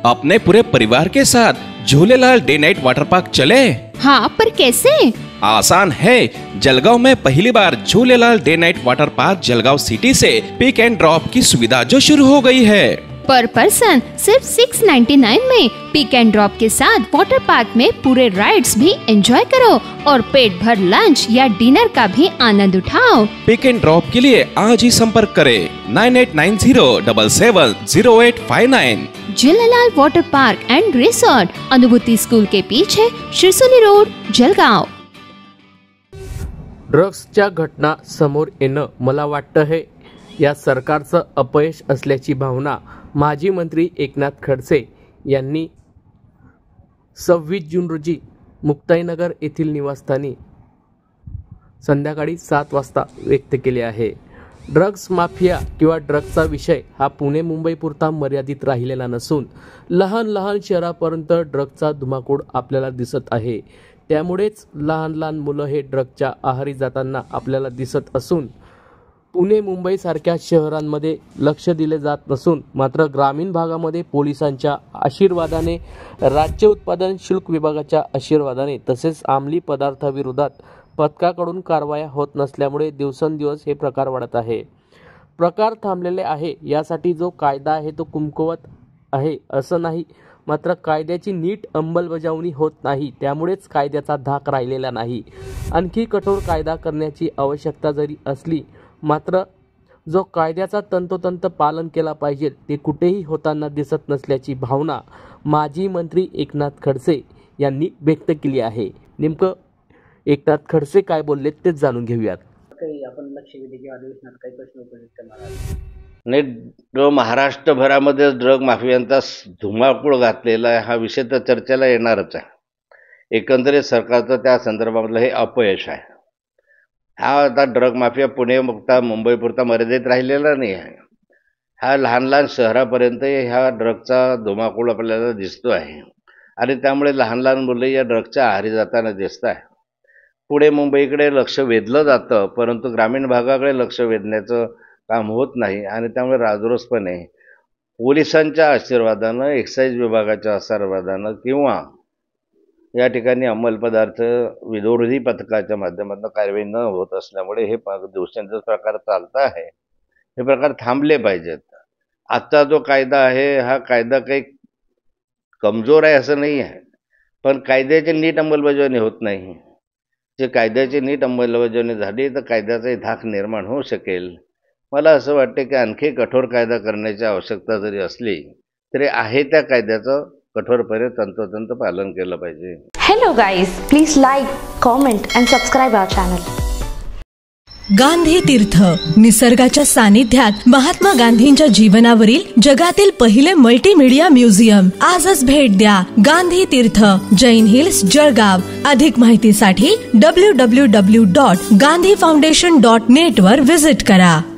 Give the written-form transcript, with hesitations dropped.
अपने पूरे परिवार के साथ Jhulelal day night water park चले। हाँ, पर कैसे? आसान है। जलगांव में पहली बार Jhulelal day night water park Jalgaon city से पिक एंड ड्रॉप की सुविधा जो शुरू हो गई है। पर पर्सन सिर्फ 699 में पिक एंड ड्रॉप के साथ वाटर पार्क में पूरे राइड्स भी एंजॉय करो और पेट भर लंच या डिनर का भी आनंद उठाओ। पिक एंड ड्रॉप के लिए आज ही संपर्क करें 9890770859। Jhulelal water park and resort, Anubhuti school के पीछे, शिरसोली रोड, जलगांव। ड्रग्सच्या घटना समोर येणं मला वाटतं हे या सरकारचं अपयश असल्याची भावना माजी मंत्री एकनाथ खडसे यांनी 26 जून रोजी मुक्ताईनगर येथील निवासस्थानी संध्याकाळी 7 वाजता व्यक्त केले आहे। ड्रग्स माफिया किंवा ड्रग्सचा विषय हा पुणे मुंबई पुरता मर्यादित राहिलेला नसून लहान लहान शहरापर्यंत ड्रग्सचा धुमाकूळ आपल्याला दिसत आहे। त्यामुळेच लहान लहान मुलं हे ड्रग्सच्या आहारी जाताना आपल्याला दिसत असून पुणे मुंबई सारख्या शहरांमध्ये लक्ष दिले जात नसून मात्र ग्रामीण भागामध्ये पोलिसांच्या आशीर्वादाने, राज्य उत्पादन शुल्क विभागाच्या आशीर्वादाने तसेच अंमली पदार्थाविरोधात पथकाकडून कारवाया होत नसल्यामुळे दिवसेंदिवस हे प्रकार वाढत आहे। प्रकार थांबलेले आहे यासाठी जो कायदा आहे तो कमकुवत आहे असं नाही, मात्र कायद्याची नीट अंमलबजावणी होत नाही, त्यामुळेच कायद्याचा धाक राहिलेला नाही। आणखी कठोर कायदा करण्याची आवश्यकता जरी असली मात्र जो कायद्याचा तंतोतंत पालन केला पाहिजे ते कुठेही होताना दिसत नसल्याची भावना माजी मंत्री एकनाथ खडसे यांनी व्यक्त केली आहे। नेमकं एकनाथ खडसे काय बोलले ते जाणून घेऊयात। काही आपण लक्षवेधी अधिवेशनात काही प्रश्न उपस्थित करणार नाही। महाराष्ट्रभरामध्ये ड्रग माफियांचा धुमाकूळ घातलेला आहे हा विषय तर चर्चेला येणारच आहे। एकंदरीत सरकारचं त्या संदर्भातलं हे अपयश आहे। हा आता ड्रग माफिया पुणे मुक्ता मुंबई पुरता मर्यादित राहिलेला नाही आहे। हा लहान लहान शहरापर्यंत ह्या ड्रगचा धुमाकूळ आपल्याला दिसतो आहे आणि त्यामुळे लहान लहान मुलं या ड्रगच्या आहारी जाताना दिसत आहे। पुणे मुंबईकडे लक्ष वेधलं जातं परंतु ग्रामीण भागाकडे लक्ष वेधण्याचं काम होत नाही आणि त्यामुळे राजरोसपणे पोलिसांच्या आशीर्वादानं, एक्साईज विभागाच्या आशीर्वादानं किंवा या ठिकाणी अंमलपदार्थ विरोधी पथकाच्या माध्यमातून कारवाई न होत असल्यामुळे हे दिवसेंदिवस प्रकार चालत आहे। हे प्रकार थांबले पाहिजेत। आजचा जो कायदा आहे हा कायदा काही कमजोर आहे असं नाही आहे, पण कायद्याची नीट अंमलबजावणी होत नाही। जे कायद्याची नीट अंमलबजावणी झाली तर कायद्याचाही धाक निर्माण होऊ शकेल। मला असं वाटते की आणखी कठोर कायदा करण्याची आवश्यकता जरी असली तरी आहे त्या कायद्याचं कठोरपणे तंतोतंत पालन केलं पाहिजे। Hello guys, please like, comment and subscribe our channel. Gandhi तीर्थ, निसर्गाच्या सानिध्यात महात्मा गांधींच्या जीवनावरील जगातील पहिले मल्टीमीडिया म्युझियम। आजच भेट द्या गांधी तीर्थ, जैन हिल्स, जळगाव। अधिक माहितीसाठी www.gandhifoundation.net वर विजिट करा।